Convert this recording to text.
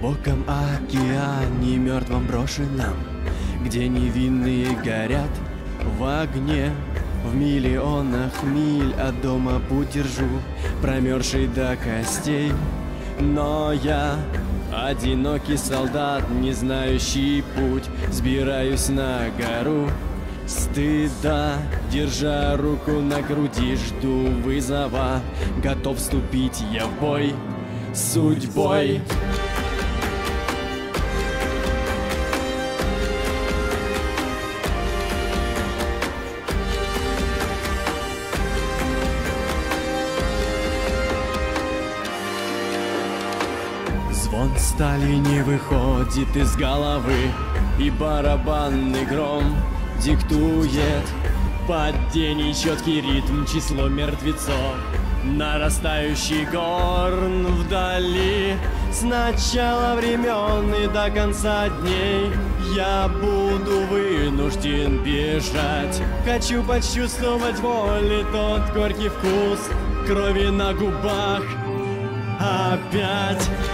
глубоком океане, мертвом брошенном, где невинные горят в огне. В миллионах миль от дома путь держу, промерзший до костей. Но я одинокий солдат, не знающий путь, взбираюсь на гору стыда, держа руку на груди, жду вызова, готов вступить я в бой с судьбой. Звон стали не выходит из головы, и барабанный гром диктует под день и четкий ритм число мертвецов. Нарастающий горн вдали, с начала времен и до конца дней я буду вынужден бежать. Хочу почувствовать воли тот горький вкус крови на губах опять.